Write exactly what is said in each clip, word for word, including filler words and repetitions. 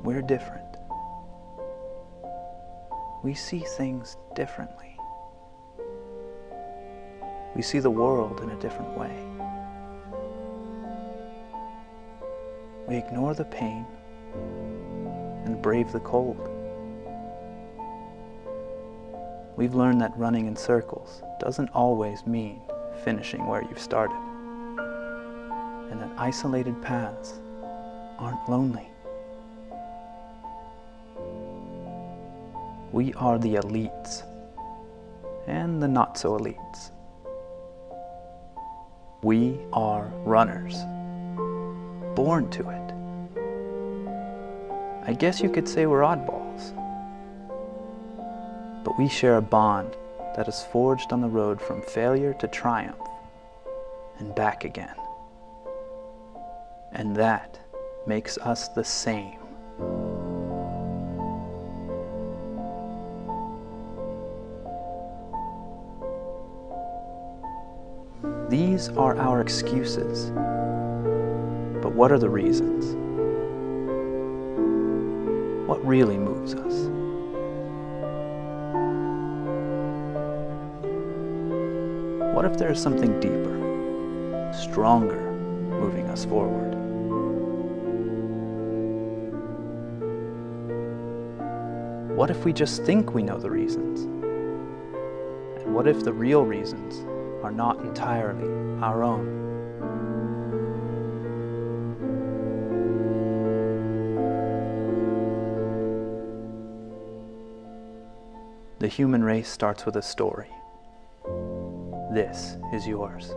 we're different. We see things differently. We see the world in a different way. We ignore the pain and brave the cold. We've learned that running in circles doesn't always mean finishing where you've started, and that isolated paths aren't lonely. We are the elites and the not-so-elites. We are runners, born to it. I guess you could say we're oddballs, but we share a bond that is forged on the road from failure to triumph and back again. And that makes us the same. These are our excuses, but what are the reasons? What really moves us? What if there is something deeper, stronger, moving us forward? What if we just think we know the reasons? And what if the real reasons are not entirely our own? The human race starts with a story. This is yours.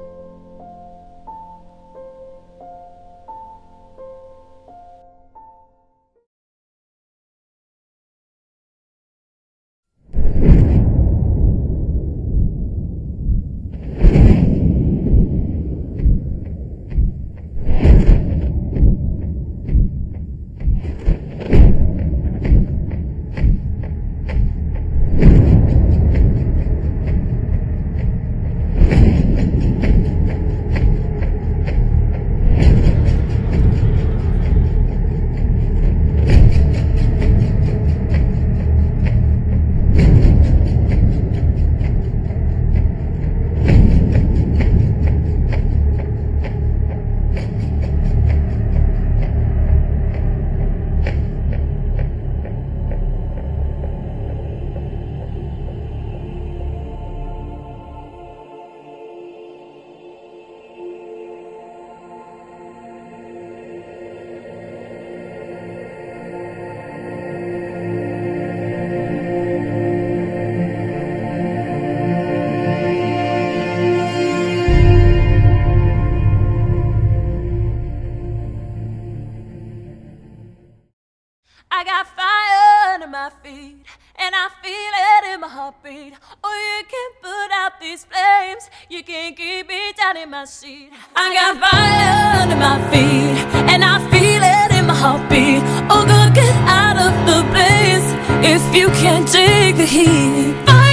I got fire under my feet, and I feel it in my heartbeat. Oh, you can't put out these flames, you can't keep me down in my seat. I got fire under my feet, and I feel it in my heartbeat. Oh, girl, get out of the blaze if you can't take the heat. Fire!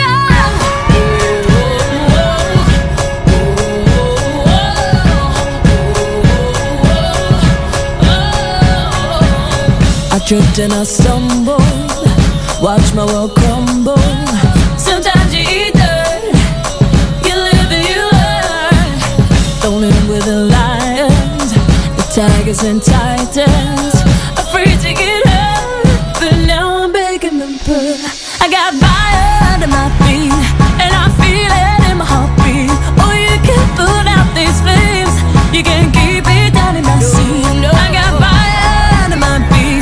I tripped and I stumbled, watch my world crumble. Sometimes you eat dirt, you live and you learn. Thrown in with the lions, the tigers and titans, afraid to get hurt, but now I'm begging them purr. I got fire under my feet, and I feel it in my heartbeat. Oh, you can't put out these flames, you can't keep it down in my seat. I got fire under my feet,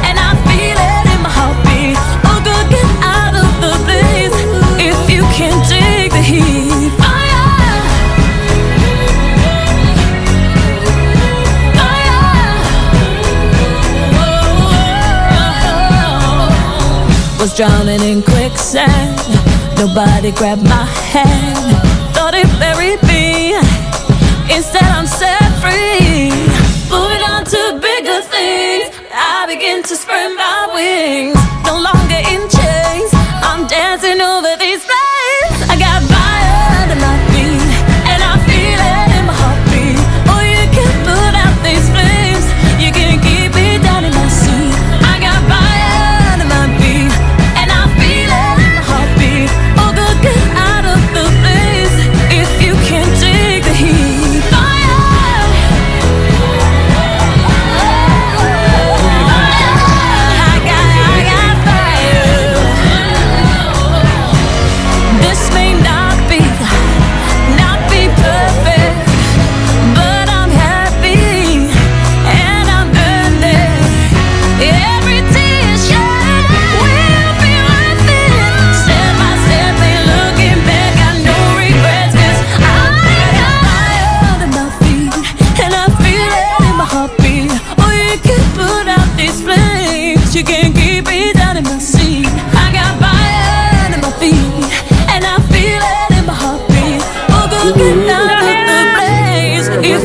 was drowning in quicksand, nobody grabbed my hand. Thought it buried me, instead I'm set free. Moving on to bigger things, I begin to spread my wings. No longer in chains, I'm dancing over these flames. I got fire under my feet, and I feel it in my heartbeat. Oh, you can't put out these flames, you can't keep me down in my seat. I got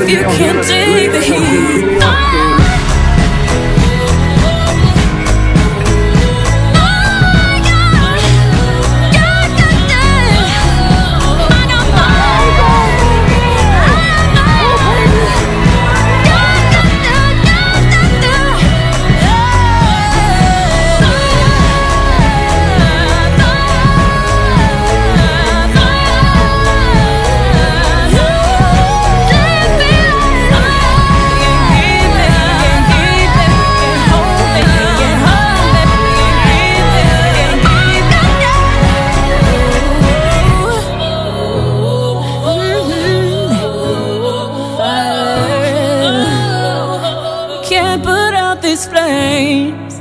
if you can't take the heat. Can't put out these flames.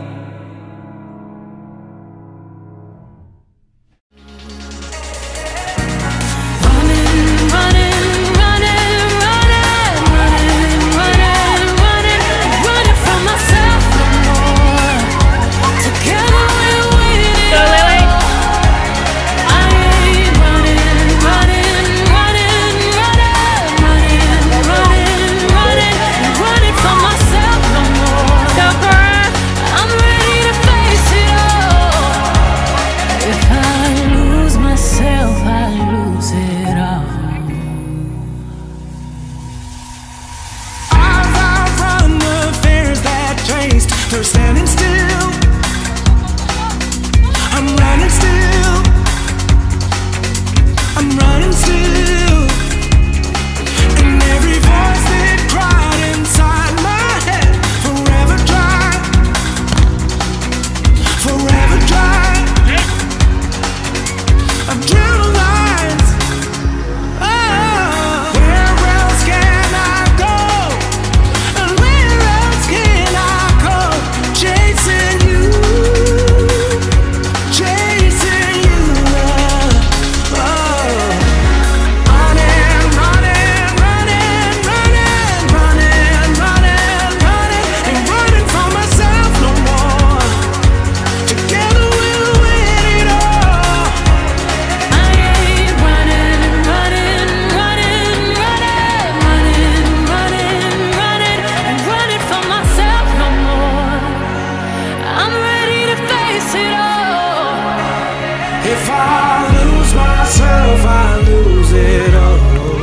Running, running, running, running, running, running, running, running from myself no more. Together we'll win it all. I ain't running, running, running, running, running, running, running, running from myself no more. I'm ready to face it all. If I lose myself, I lose it all. I've outrun the fears that chased. They're standing still. I'm running still. I'm running still. And every voice that cried inside my head, forever dry, forever dry. I've drew lines. Oh, where else can I go? And where else can I go? Chasing you, chasing you. Oh, running, running, running, running, running, running, running, ain't running from myself no more. Together we'll win it all. I ain't running, running, running, running, running, running, running, and running from myself no more. I'm ready to face it all. If I lose myself, I lose it all.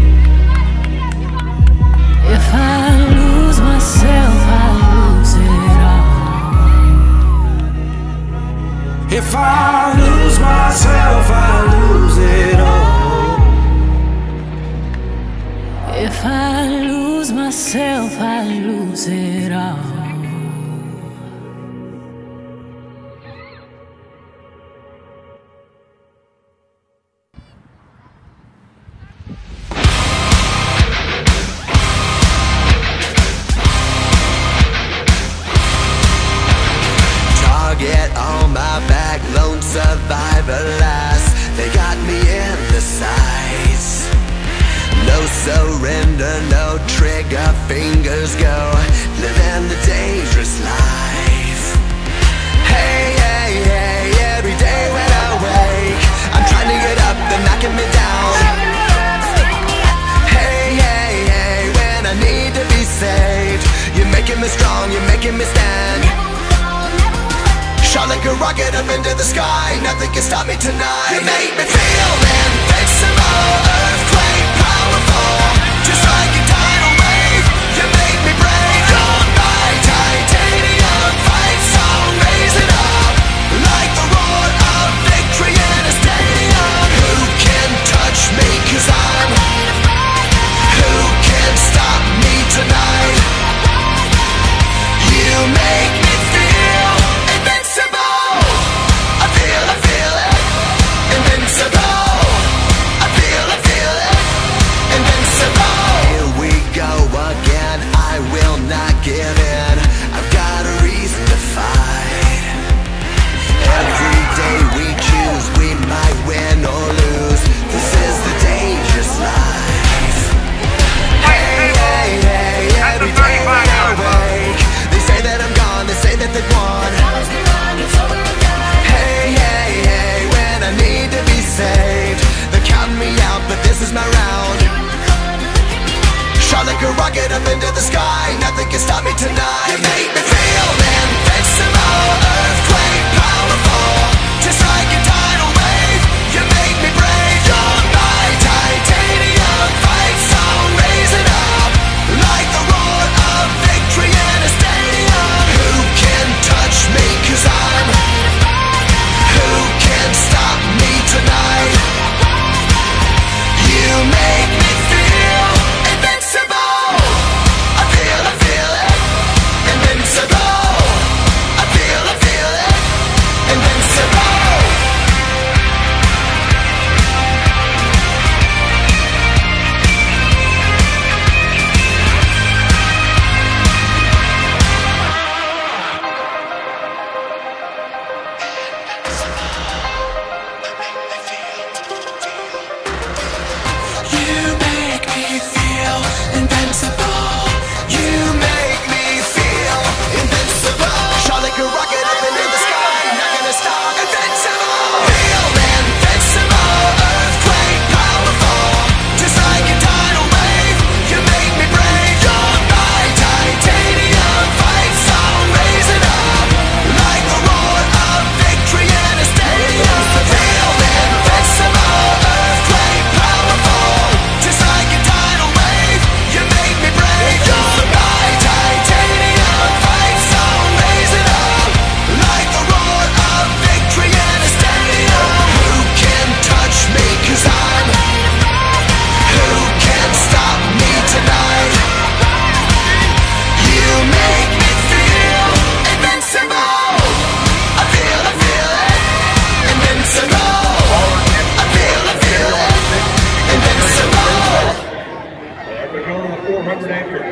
If I lose myself, I lose it all. If I lose myself, I lose it all. If I lose myself, I lose it all. Target on my back, lone survivor last. They got me in the sights. No surrender, no trigger, fingers go. Living the dangerous life. Hey, hey, hey, every day when I wake, I'm trying to get up, they're knocking me down. Hey, hey, hey, when I need to be saved, you're making me strong, you're making me stand. Shot like a rocket up into the sky, nothing can stop me tonight. You make me feel invincible, earthquake powerful, just like a tidal wave. You make me brave, don't buy titanium, fight song, raise it up, like the roar of victory in a stadium. Who can touch me, cause I'm, who can stop me tonight? You make me feel invincible. I feel, I feel it. Invincible. I feel, I feel it. can stop me tonight. You make me feel invincible, earthquake powerful, just like a tidal wave. You make me brave. You're my titanium fight song, raise it up like the roar of victory in a stadium. Who can touch me, 'cause I'm, who can stop me tonight? You make me feel invincible. I feel, I feel it, invincible. I feel, I feel it, invincible. You make me feel invincible. You make me feel invincible. Shot like a rocket up into the sky, not gonna stop. Invincible. Feel invincible, earthquake powerful, just like a tidal wave. You make me brave. You're my titanium fight song, raise it up like the roar of victory in a stadium. Feel invincible, earthquake powerful, just like a tidal wave. You make me brave. You're my titanium fight song, raise it up like the roar of victory in a stadium. Who can touch me, 'cause I'm, who can stop me tonight? You make me feel invincible. I feel, I feel it, invincible. I feel, I feel it, invincible. We're going to four hundred acres.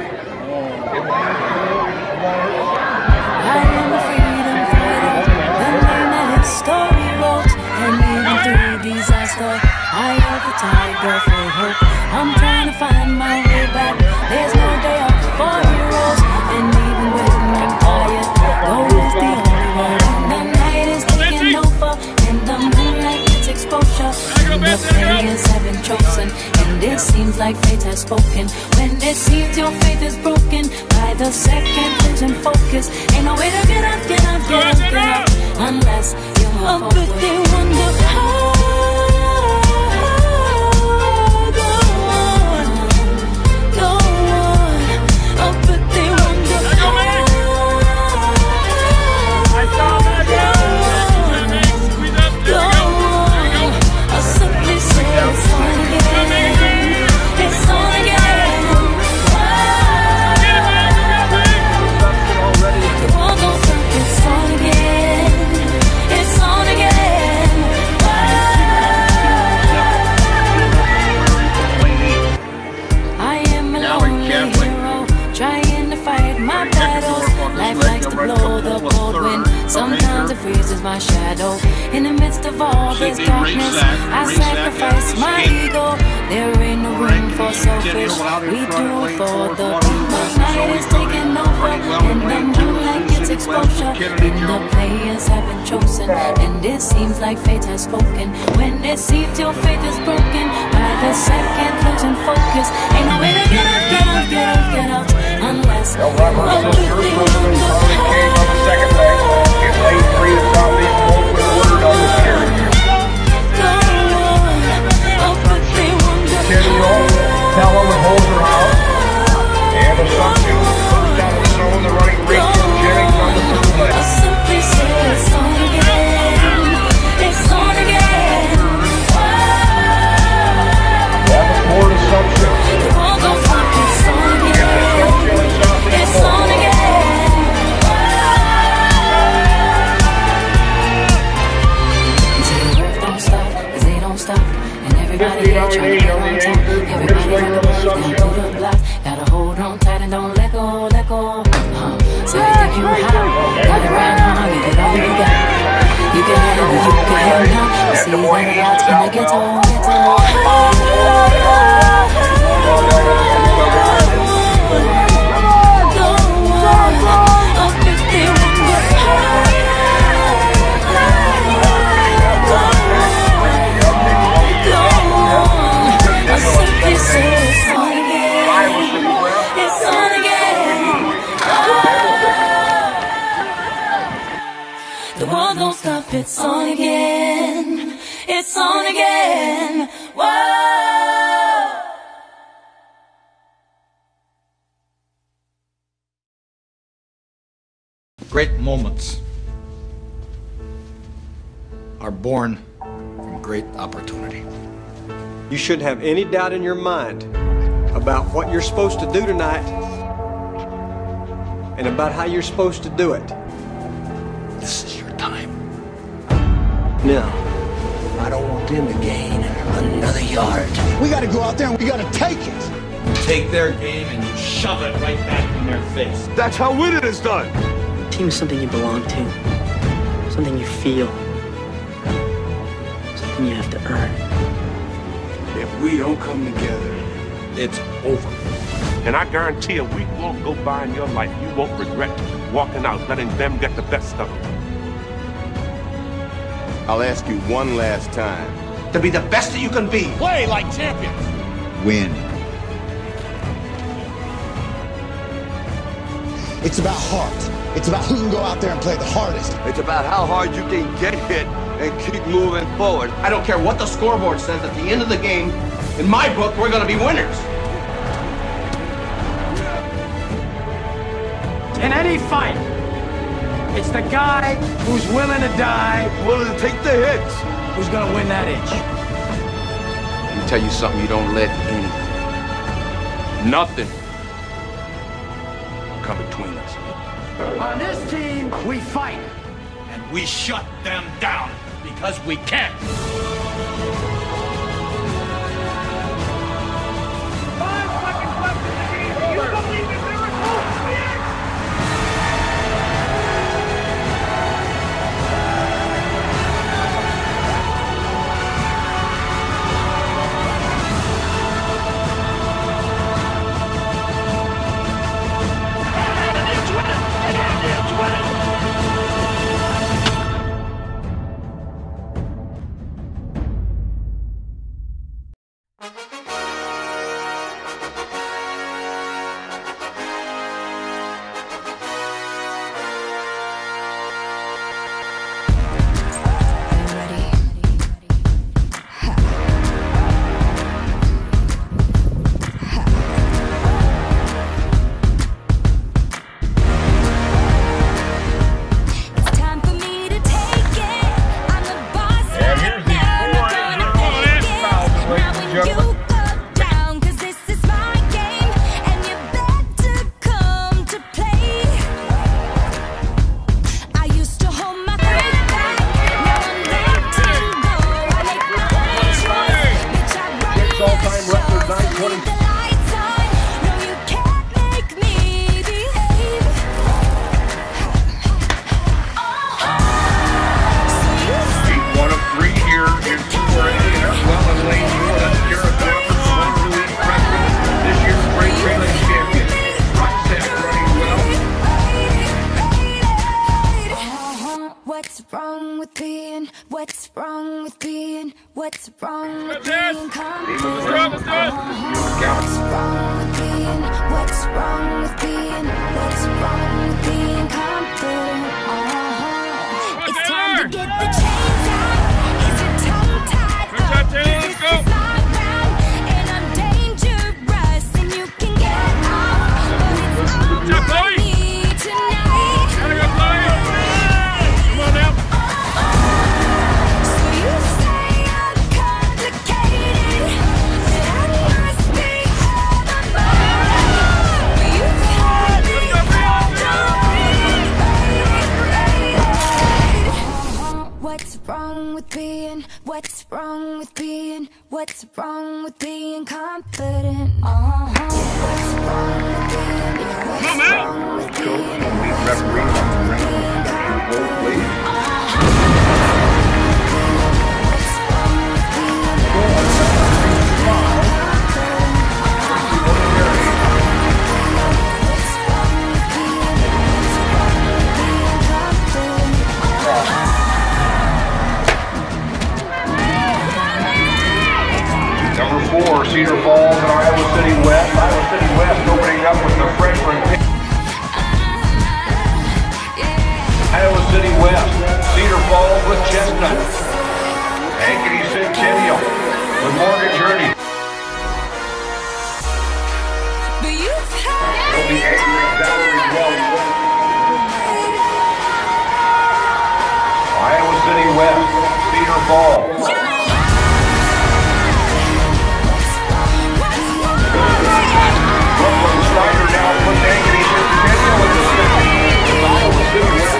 I am a freedom fighter, the name that his story wrote. And even through disaster, I have the tiger for hope. I'm trying to find my way back. There's no day off for heroes. And even when I'm tired, gold is the only word. The night is taking over, and the moonlight gets exposure. And the players have been chosen, and it seems like fate has spoken. When it seems your faith is broken, by the second losing focus, ain't no way to get up, get up, get up, get up, unless you move forward. But they wonder how. Go on, go on. Oh, but they wonder how. Go on. I simply say it's on again. It's on again. The world don't stop, it's on again. It's on again. I am a lonely hero, trying to fight my battles. Life likes to blow the cold wind. Sometimes it freezes my shadow. In the midst of all this darkness, I sacrifice my ego. There ain't no room for selfish. We do it for the people. Night is taking over, and the moonlight gets exposure. And the players have been chosen, and it seems like fate has spoken. When it seems your faith is broken, by the second losing focus, ain't no way to get up, get up, get up, get up, unless No, Robert, so the first president Carter came on the second leg. It laid three to stop these both with ordered on the carry. Centennial, tell them to hold their house. And the substitute, first down the zone, the running break from Jennings on the third leg. I simply say it's on again. It's on again. Davenport is substitute. The world don't stop, it's on again. It's on again. You say the world don't stop, 'cause they don't stop. And everybody here trying to get on top. Everybody on the block, down to the block. Gotta hold on tight and don't let go, let go. Uh, so you think you hot, got it right on, give it all you got. You can have it, you can have it now. You see that a lot's gonna get on, get on. Go on, up if they want to hide. Go on, go on. I simply say it's on again. It's on again. stop, it's on again. It's on again. Whoa. Great moments are born from great opportunity. You shouldn't have any doubt in your mind about what you're supposed to do tonight and about how you're supposed to do it. This is your time. Now, I don't want them to gain another yard. We gotta go out there and we gotta take it. You take their game and you shove it right back in their face. That's how winning is done. Team is something you belong to, something you feel, something you have to earn. If we don't come together, It's over. and I guarantee a week won't go by in your life, you won't regret walking out, letting them get the best of it. I'll ask you one last time. To be the best that you can be. Play like champions. Win. It's about heart. It's about who can go out there and play the hardest. It's about how hard you can get hit and keep moving forward. I don't care what the scoreboard says at the end of the game. In my book, we're gonna be winners. In any fight, it's the guy who's willing to die, Willing to take the hits. who's gonna win that inch. Let me tell you something you don't let in. Nothing come between us. On this team, we fight. And we shut them down because we can. Five fucking questions a game. Do you believe in miracles? Yes! What's wrong with being? What's wrong with being confident? What's wrong with being? What's wrong with being? What's wrong with being confident? Uh-huh. It's time to get the chains out. Is your tongue tied up? This is my round, and I'm dangerous, and you can get off, but it's all on me tonight. Gotta go play. Come on now. What's wrong with being? What's wrong with being? What's wrong with being confident? Uh-huh. What's wrong with being? What's wrong with being? What's wrong with being Number four, Cedar Falls and Iowa City West. Iowa City West opening up with the freshman pick. They'll be anchoring Valerie Wells. Iowa City West, Cedar Falls. Brooklyn Snyder now puts Ankeny Centennial in the city. With Iowa City West.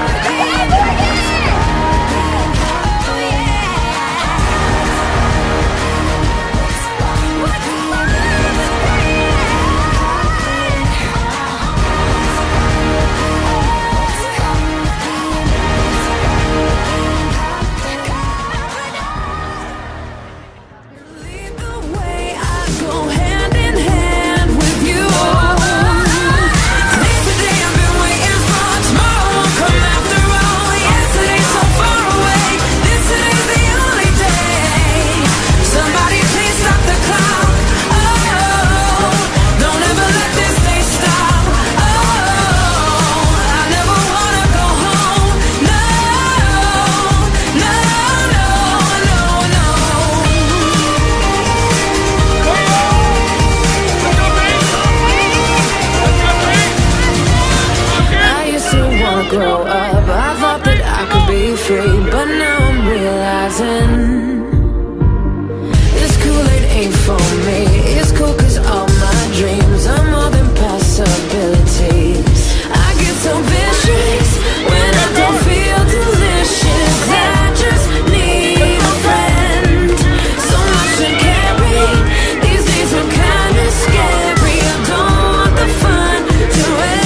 Grow up, I thought that I could be free, but now I'm realizing this Kool-Aid ain't for me. It's cool cause all my dreams are more than possibilities. I get so vicious when I don't feel delicious. I just need a friend, so much to carry. These days are kinda scary. I don't want the fun to end.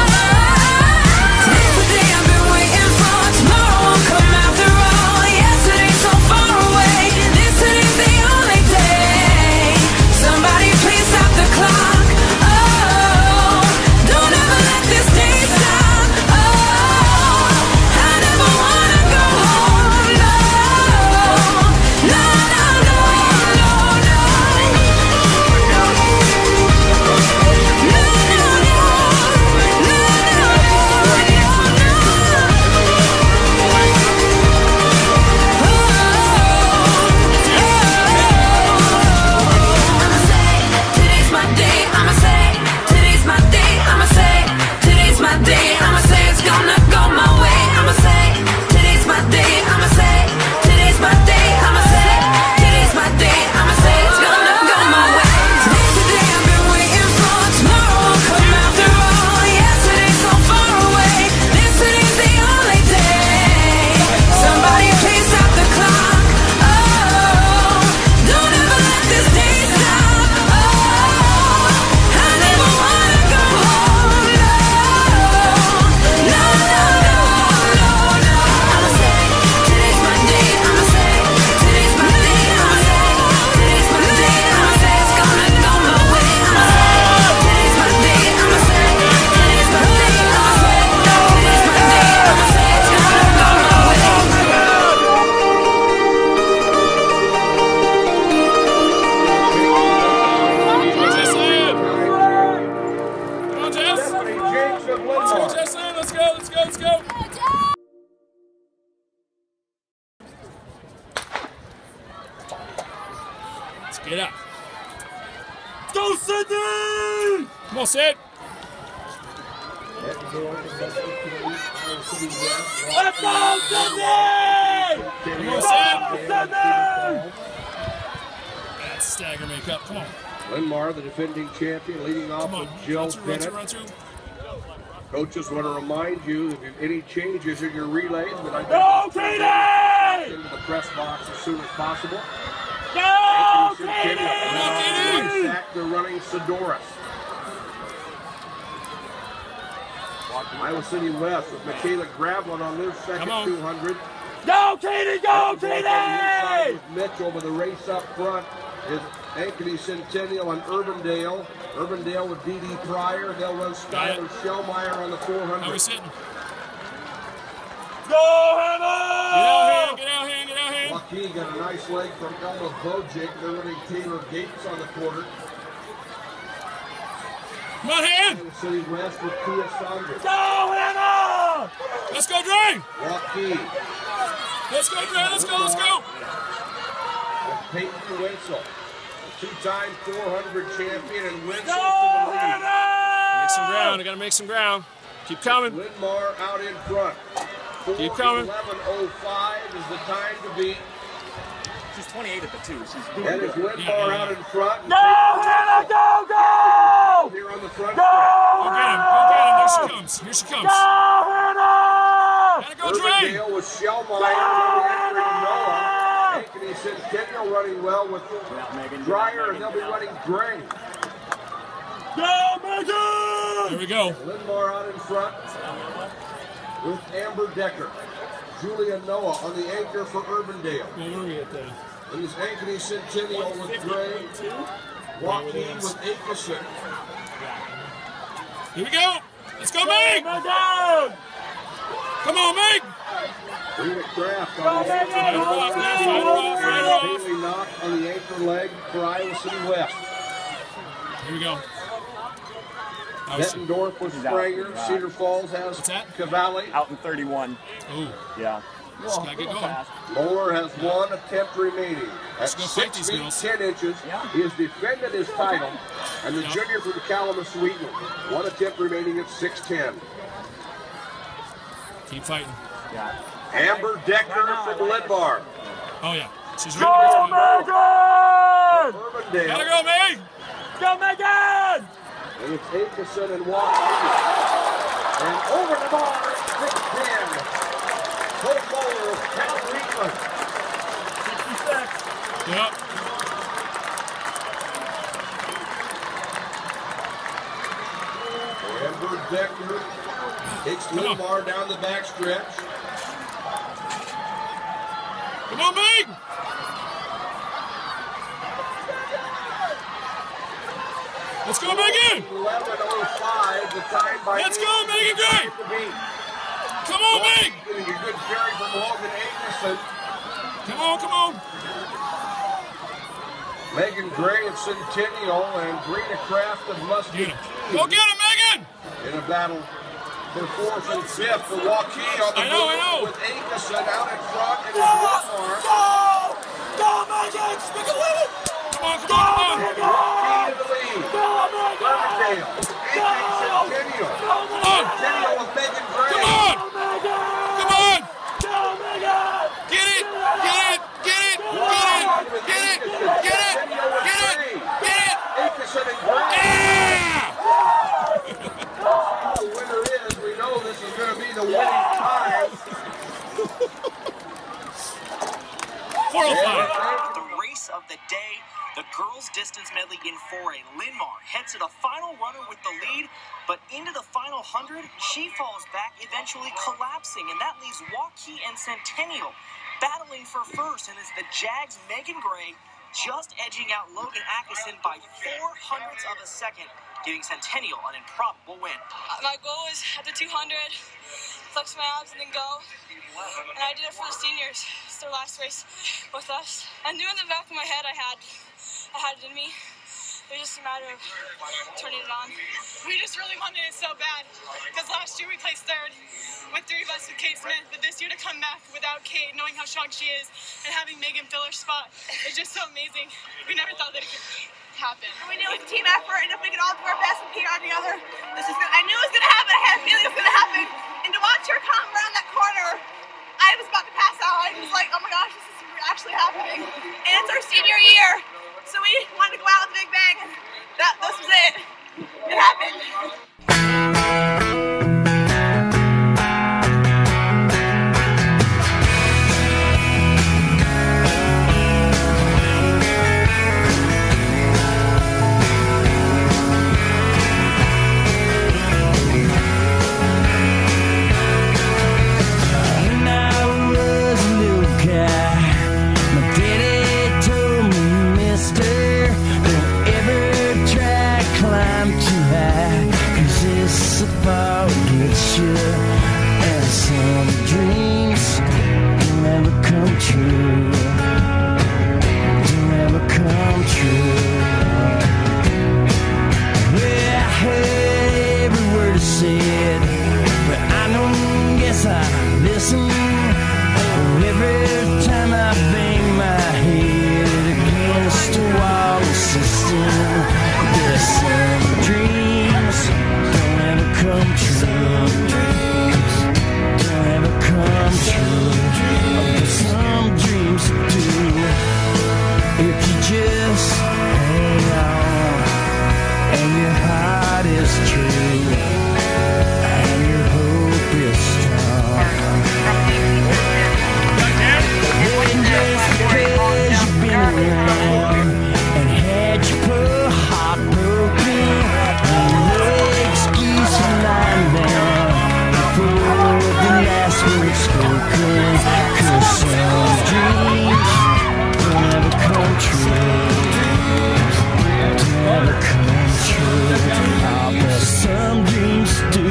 Get up. Go, Sydney! Come on, Sid. Let's go, Sydney! Come on, Sid. Sydney! That's stagger makeup. Come on. Linmar, the defending champion, leading off with Jill Bennett. Run two, run two. Coaches want to remind you if you have any changes in your relays, but I Go, Katie! into the press box as soon as possible. Go, Katie! Katie! Sack the running Sidoris. Iowa City West with Michaela Gravlin on their second two hundred. Go, Katie! Go, Katie! With Mitchell with the race up front is Ankeny Centennial and Urbandale. Urbandale with D D Pryor. They'll run Skylar Shellmeyer on the four hundred. How we sitting? Go, Hannah! Get out here, get out here, get out here. Joaquin got a nice leg from Elma Bojic. They're running Taylor Gates on the quarter. Come on, hand! Iowa City West with Kia Saunders. Go, Hannah! Let's go, Dre! Joaquin. Let's go, Dre, let's go, let's go! With Peyton Wenzel. two-time four hundred champion and Winston to the lead. Make some ground. I gotta make some ground. Keep coming. Lindmar out in front. Keep coming. eleven oh five is the time to beat. She's twenty-eight at the two. She's doing That is Lindmar yeah, yeah. out in front. Go, Hannah, go, go! Here on the front. Go, go get him. Go get him. Here she comes. Here she comes. Go, Hannah! Gotta go, Dre. Urbandale with Shellmeyer entering Noah. Ankeny Centennial running well with Dreyer, and they'll be running Gray. Go, Megan! There we go. Lindmar out in front with Amber Decker. Julia Noah on the anchor for Urbandale. Well, where are we at there? And this Ankeny Centennial with Gray. Joaquin with Akeson. Here we go. Let's go, Meg! Come on, Meg! Rita Kraft on the anchor leg. Haley Knock on the anchor leg for Iowa City West. Here we go. Bettendorf with Spranger. Cedar Falls has Cavalli. Out in thirty-one. Ooh. Yeah. Just gotta get going. Moeller has one attempt remaining. At six feet ten inches, yeah. he has defended his title. And the yeah. junior from Kalamazoo, Sweden, one attempt remaining at six ten. Keep fighting. Yeah. Amber Decker from Lindmar. Oh yeah, she's ready to go, Megan! Urbandale. Gotta go, Meg! Go, Megan! And it's Akeson and Joaquin. And over the bar, six ten. Full bowler of Cal Reitman. sixty-six. Yep. Amber Decker takes Lindmar down the back stretch. Come on, Meg! Let's go, Megan! eleven oh five, the time by Let's go, Megan Gray! Come on, Meg! Getting a good carry from Logan Akeson. Come on, come on. Megan Gray of Centennial and Rita Kraft of Muskie. Go get him, Megan! In a battle for fourth and fifth for Joaquin on the I know, I know. with Akeson out in front and his left arm. Go! Go, Megan! Stick it with it! Come on, come on, come on! Joaquin to the lead. Go, Megan! Urbandale. Ankeny Centennial. Come on! Centennial with Megan Gray. Come on! Come on! Go, Megan! Get it! Get it! Get it! Get it! Get it! Get it! Get it! Get it! Akeson and Gray. Yeah! The winner is, we know this is going to be the winning time. four oh five. The race of the day, the girls' distance medley in four A. Lindmar heads to the final runner with the lead, but into the final hundred, she falls back, eventually collapsing, and that leaves Joaquin and Centennial battling for first, and it's the Jags' Megan Gray just edging out Logan Akeson by four hundredths of a second, giving Centennial an improbable win. My goal is at the two hundred, flex my abs and then go. And I did it for the seniors. It's their last race with us. I knew in the back of my head I had, I had it in me. It was just a matter of turning it on. We just really wanted it so bad, because last year we placed third with three of us with Kate Smith, but this year to come back without Kate, knowing how strong she is, and having Megan fill her spot, is just so amazing. We never thought that it could happen. We knew it was a team effort, and if we could all do our best and keep on together, this is good. I knew it was going to happen. I had a feeling it was going to happen. And to watch her come around that corner, I was about to pass out. I was like, oh my gosh, this is actually happening. And it's our senior year, so we wanted to go out with a big bang, and that, this was it. It happened. Every and your heart is true, and your hope is strong. Then just because you've been around and had your poor heart broken, no excuse for lying there before the last word spoken. 'Cause some dreams don't ever come true, don't ever come true. Ah, but some dreams do.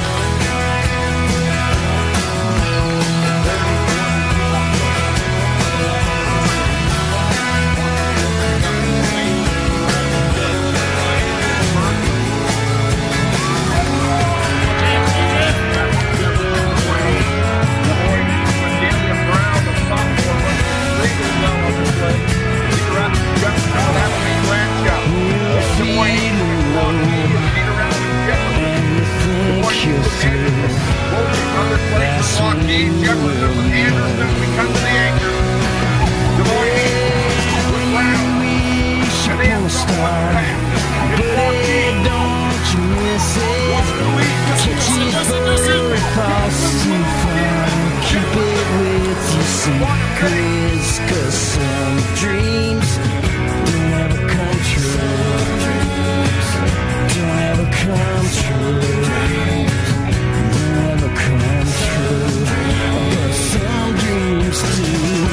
Cause some dreams don't ever come true, don't ever come true, don't ever come true, but some dreams do.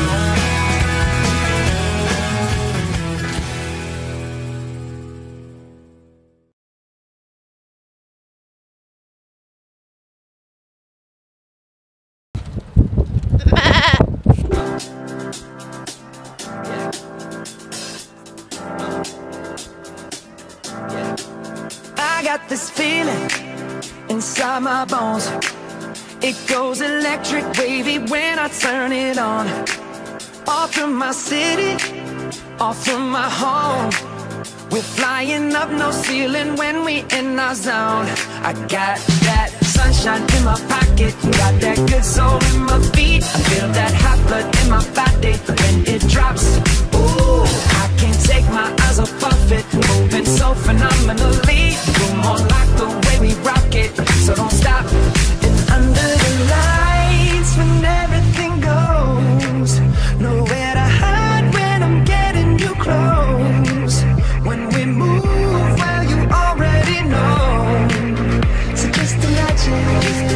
This feeling inside my bones, it goes electric wavy when I turn it on. Off from my city, off from my home, we're flying up no ceiling when we in our zone. I got that sunshine in my pocket, got that good soul in my feet. I feel that hot blood in my body when it drops. Ooh, I can't take my eyes off of it, moving so phenomenally. You're more like the way we rock it, so don't stop. And under the lights when everything goes, nowhere to hide when I'm getting you close. When we move, well you already know, so just imagine.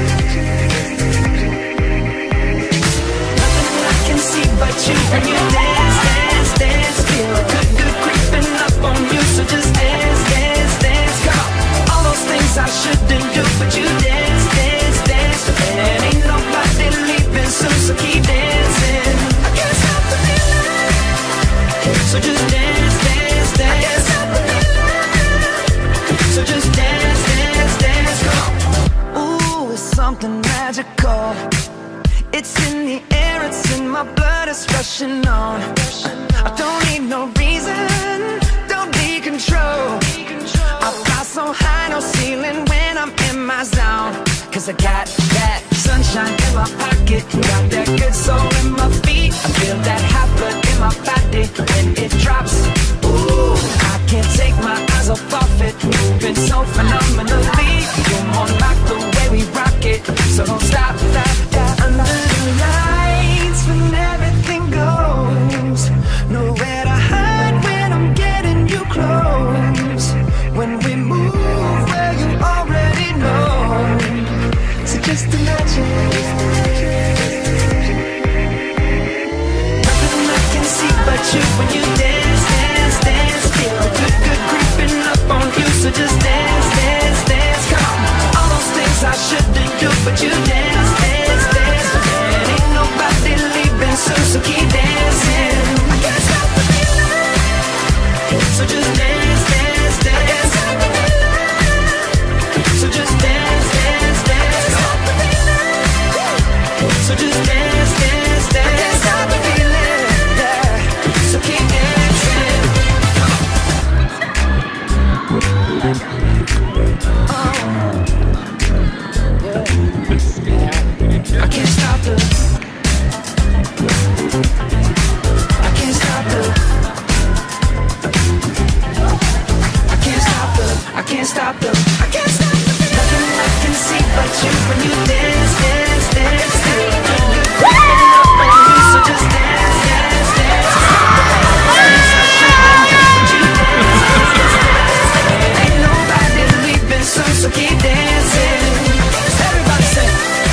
Nothing I can see but you when you dance, dance, dance. Feel good, good creeping up on you, so just dance, dance, dance. Come on, all those things I shouldn't do, but you dance, dance, dance. And ain't nobody leaving soon, so keep dancing. I can't stop the feeling, so just dance, dance, dance. I can't stop the feeling, so just dance, dance, dance. Come on. Ooh, it's something magical. It's in the air, it's in my blood, it's rushing on. I don't need no reason, don't need control. I fly so high, no ceiling when I'm in my zone. Cause I got that sunshine in my pocket, got that good soul in my feet. I feel that hot blood in my body when it drops. Ooh, I can't take my eyes off of it, moving so phenomenally. You're more like the way we rock it, so don't stop, stop, stop. Under the lights when everything goes, nowhere to hide when I'm getting you close. When we move, well you already know, so just imagine. Nothing I can see but you when you dance, dance, dance. Feel good, good creeping up on you, so just dance, dance, dance. Come on, all those things I shouldn't do, but you dance, dance, dance. And ain't nobody leaving soon, so keep dancing. I can't stop the feeling, so just dance, dance, dance. I can't stop the feeling, so just dance, dance, dance. I can't stop the feeling, so just dance, dance, dance. I can't stop the feeling, yeah, so keep dancing. Come on. stop the, I can't stop the feeling. Nothing I can see but you when you dance, dance, dance. Still I feel good, getting up on you, so just dance, dance, dance. Things I shouldn't do, but you dance, dance, dance. Ain't nobody leaving soon, so keep dancing. Everybody say.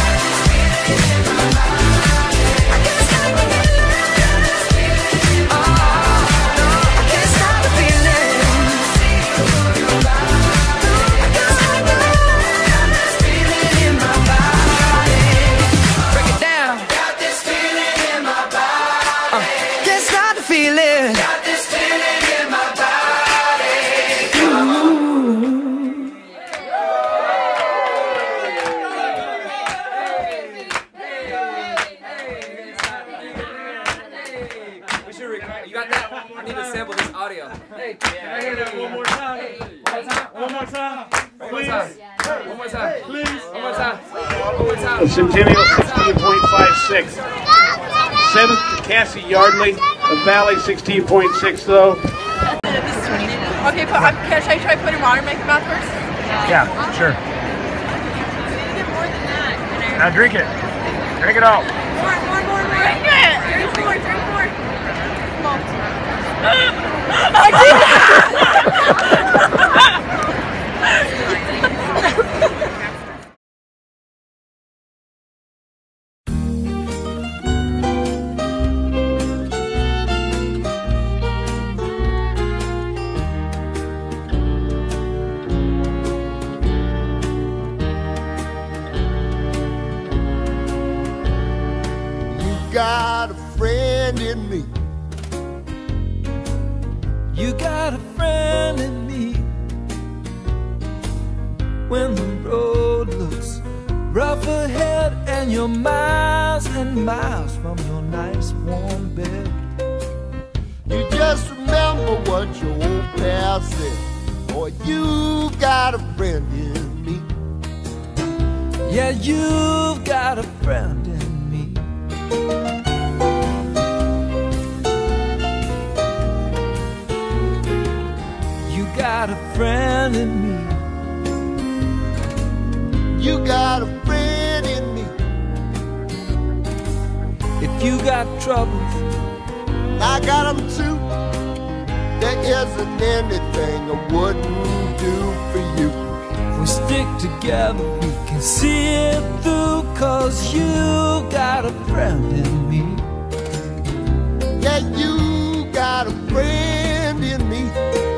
Centennial sixteen point five six. Seventh to Cassie Yardley of Valley sixteen point six though. Okay, put, um, can I try, try putting water in my mouth first? Yeah, sure. Now drink it. Drink it all. More, more, more, more. Drink it! Drink more, drink more. Come on. I did got a friend in me. You got a friend in me. When the road looks rough ahead and you're miles and miles from your nice warm bed, You just remember what your old past said. Boy, you got a friend in me. yeah, you've got a friend in me. You got a friend in me. You got a friend in me. If you got troubles, I got them too. There isn't anything I wouldn't do for you. if we stick together, we can see it through. Cause you got a friend in me. Yeah, you got a friend in me.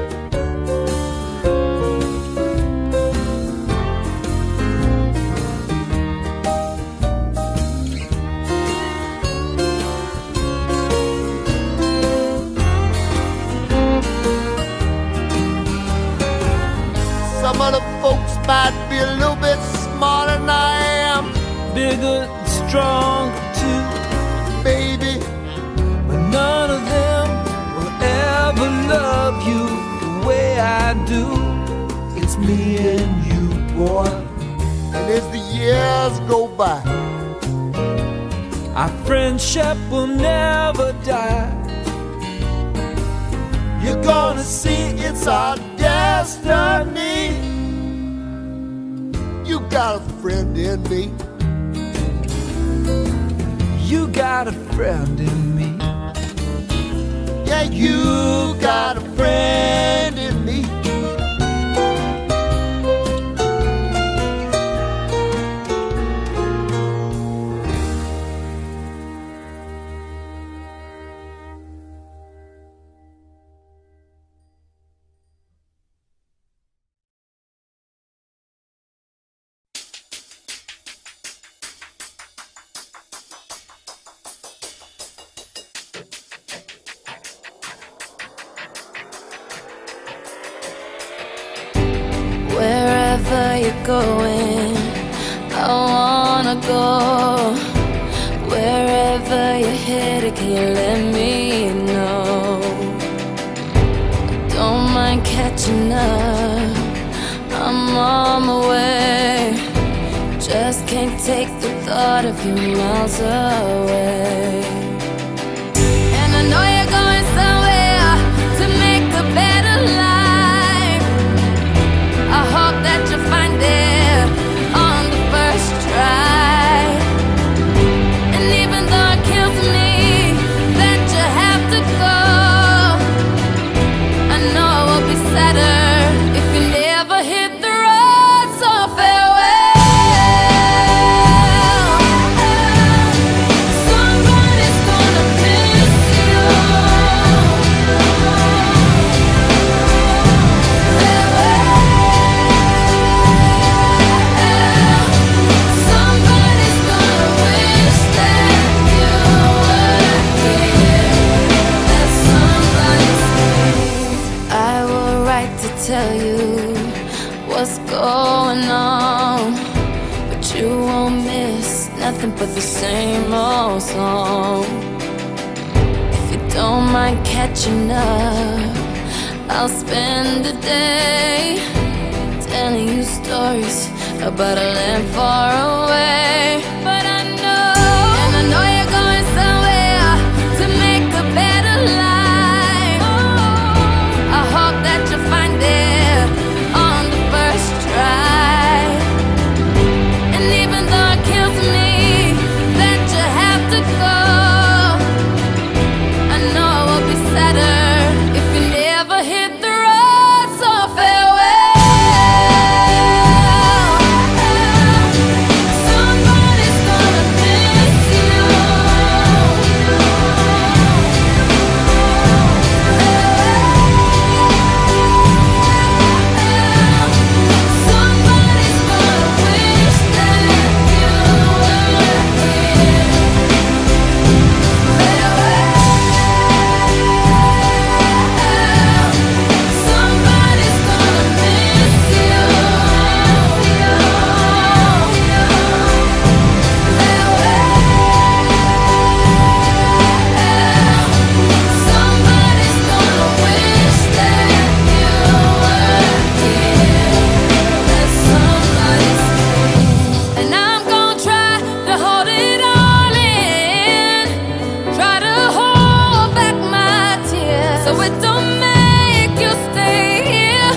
Some of the folks might be a little bit smarter than I am. Bigger and stronger too, baby. but none of them will ever love you the way I do. It's me and you, boy. And as the years go by, our friendship will never die. you're gonna see it's our destiny. You got a friend in me. You got a friend in me. Yeah, you got a friend in me. Wherever you're going, I wanna go. Wherever you're headed, can you let me know? Don't mind catching up, I'm on my way. Just can't take the thought of you miles away. And I know you're going somewhere to make a better life. I you what's going on, but you won't miss nothing but the same old song. If you don't mind catching up, I'll spend the day telling you stories about a land far away. But I know, and I know you're going somewhere to make a better life. I hope that you find it on the first try. And even though it kills me that you have to go, I know it will be sadder if you never hit the road. So farewell. Somebody's gonna miss you. Somebody's gonna wish that you were here. Somebody's gonna miss you. Somebody's gonna wish that you were here. Let somebody see. And I'm gonna try to hold it all in, try to hold back my tears so it don't make you stay here.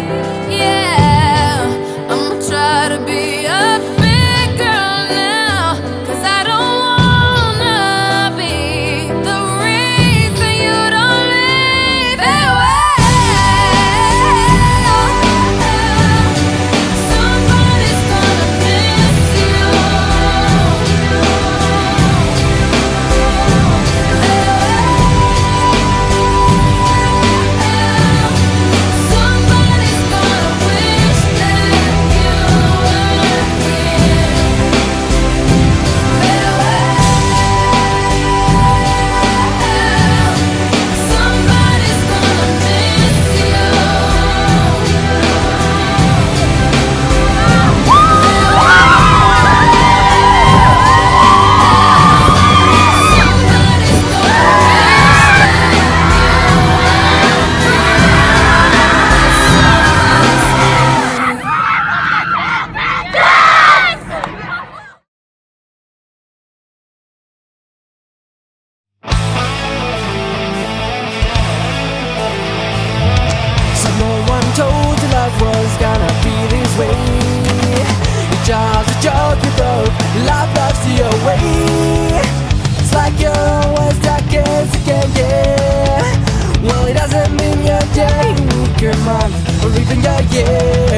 Yeah, I'ma try to be a big girl now, 'cause I don't wanna be the reason you don't leave. Somebody's gonna miss you. Somebody's gonna wish that you were here. Somebody's gonna miss you. So no one told you love was gonna be this way. It's just a joke you broke, love loves you away. It's like you're always stuck as you can get. Well, it doesn't mean your day, your month, or even your year.